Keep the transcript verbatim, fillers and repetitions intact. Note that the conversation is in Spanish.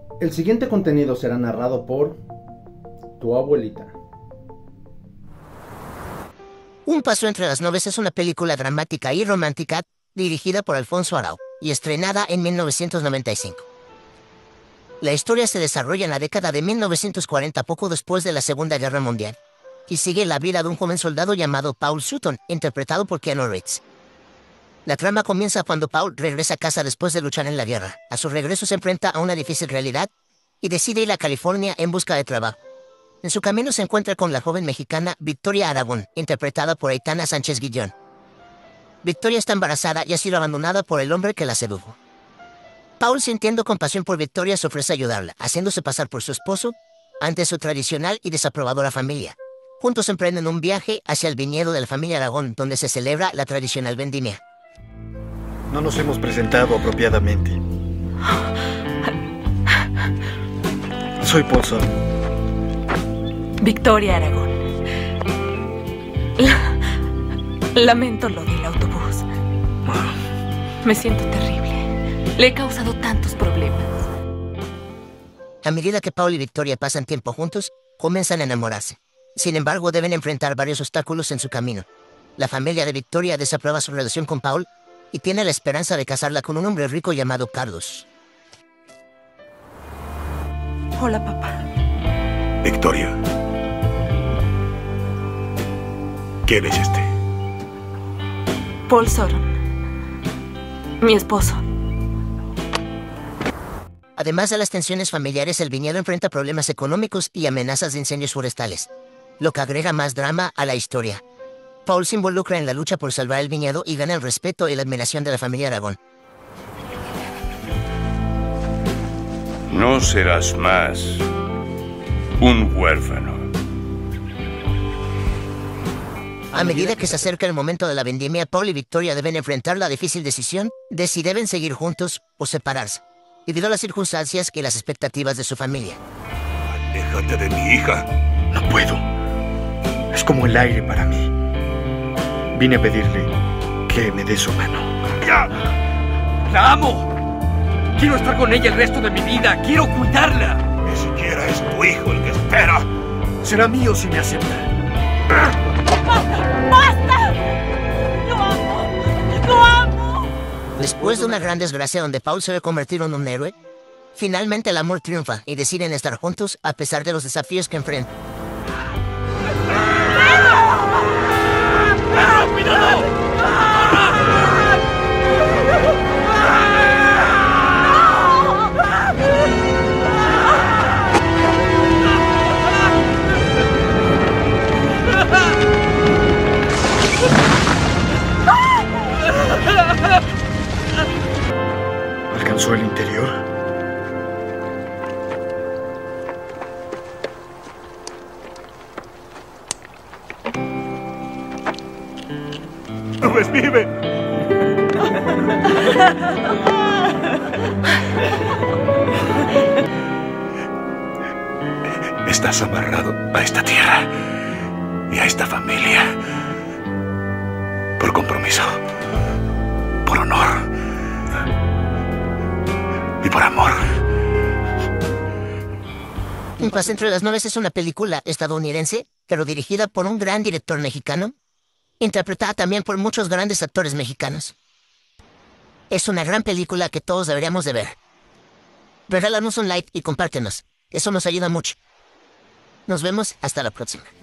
El siguiente contenido será narrado por tu abuelita. Un paso entre las nubes es una película dramática y romántica dirigida por Alfonso Arau y estrenada en mil novecientos noventa y cinco. La historia se desarrolla en la década de mil novecientos cuarenta, poco después de la Segunda Guerra Mundial, y sigue la vida de un joven soldado llamado Paul Sutton, interpretado por Keanu Reeves. La trama comienza cuando Paul regresa a casa después de luchar en la guerra. A su regreso se enfrenta a una difícil realidad y decide ir a California en busca de trabajo. En su camino se encuentra con la joven mexicana Victoria Aragón, interpretada por Aitana Sánchez Guillón. Victoria está embarazada y ha sido abandonada por el hombre que la sedujo. Paul, sintiendo compasión por Victoria, se ofrece a ayudarla, haciéndose pasar por su esposo ante su tradicional y desaprobadora familia. Juntos emprenden un viaje hacia el viñedo de la familia Aragón, donde se celebra la tradicional vendimia. No nos hemos presentado apropiadamente. Soy Paul Sutton. Victoria Aragón. La... Lamento lo del autobús. Me siento terrible. Le he causado tantos problemas. A medida que Paul y Victoria pasan tiempo juntos, comienzan a enamorarse. Sin embargo, deben enfrentar varios obstáculos en su camino. La familia de Victoria desaprueba su relación con Paul y tiene la esperanza de casarla con un hombre rico llamado Carlos. Hola, papá. Victoria. ¿Quién es este? Paul Sutton. Mi esposo. Además de las tensiones familiares, el viñedo enfrenta problemas económicos y amenazas de incendios forestales, lo que agrega más drama a la historia. Paul se involucra en la lucha por salvar el viñedo y gana el respeto y la admiración de la familia Aragón. No serás más un huérfano. A medida que se acerca el momento de la vendimia, Paul y Victoria deben enfrentar la difícil decisión de si deben seguir juntos o separarse, debido a las circunstancias y las expectativas de su familia. Aléjate de mi hija. No puedo. Es como el aire para mí. Vine a pedirle que me dé su mano. ¡Ya! ¡La amo! Quiero estar con ella el resto de mi vida. ¡Quiero cuidarla! Ni siquiera es tu hijo el que espera. Será mío si me acepta. ¡Basta! ¡Basta! ¡Lo amo! ¡Lo amo! Después de una gran desgracia donde Paul se ve convertido en un héroe, finalmente el amor triunfa y deciden estar juntos a pesar de los desafíos que enfrentan. ¡Cuidado! ¿Alcanzó el interior? ¡Pues vive! Estás amarrado a esta tierra y a esta familia por compromiso, por honor y por amor. Un paso entre las nubes es una película estadounidense, pero dirigida por un gran director mexicano, interpretada también por muchos grandes actores mexicanos. Es una gran película que todos deberíamos de ver. Regálanos un like y compártenos. Eso nos ayuda mucho. Nos vemos hasta la próxima.